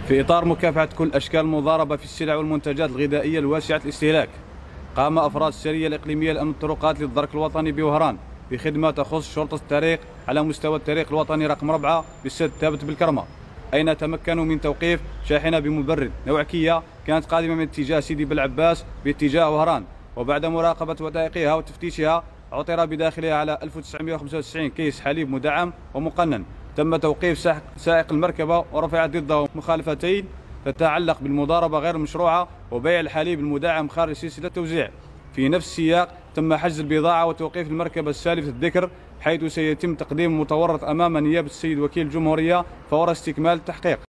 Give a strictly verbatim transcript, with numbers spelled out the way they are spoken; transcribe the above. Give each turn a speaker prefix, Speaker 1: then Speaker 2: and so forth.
Speaker 1: في إطار مكافحة كل أشكال المضاربة في السلع والمنتجات الغذائية الواسعة الاستهلاك، قام أفراد السرية الإقليمية لأمن الطرقات للدرك الوطني بوهران بخدمة تخص شرطة الطريق على مستوى الطريق الوطني رقم أربعة بالسد الثابت بالكرمة، أين تمكنوا من توقيف شاحنة بمبرد نوع كيا كانت قادمة من اتجاه سيدي بالعباس باتجاه وهران، وبعد مراقبة وثائقها وتفتيشها عثر بداخلها على ألف وتسعمئة وخمسة وتسعين كيس حليب مدعم ومقنن. تم توقيف سائق المركبة ورفع ضده مخالفتين تتعلق بالمضاربة غير المشروعة وبيع الحليب المدعم خارج سلسلة التوزيع. في نفس السياق تم حجز البضاعة وتوقيف المركبة السالفة الذكر، حيث سيتم تقديم المتورط أمام نيابة السيد وكيل الجمهورية فور استكمال التحقيق.